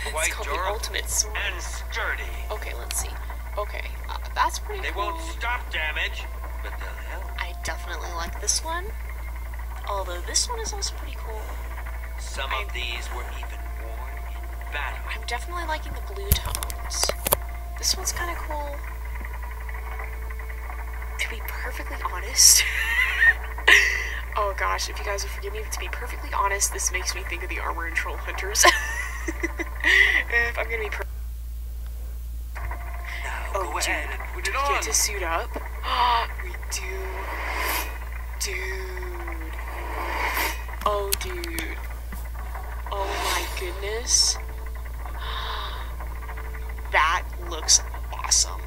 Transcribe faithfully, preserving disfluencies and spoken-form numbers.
quite it's called durable the ultimate sword. and sturdy. Okay, let's see. Okay, uh, that's pretty They cool. won't stop damage, but they'll help. I definitely like this one. Although this one is also pretty cool. Some I, of these were even worn in battle. I'm definitely liking the blue tones. This one's kind of cool. To be perfectly honest. Oh gosh, if you guys would forgive me, to be perfectly honest, this makes me think of the Armor and Troll Hunters. If I'm gonna be per- Now Oh, go dude, ahead and put do it we on. get to suit up? We do. Dude. Oh, dude. Oh my goodness. That looks awesome.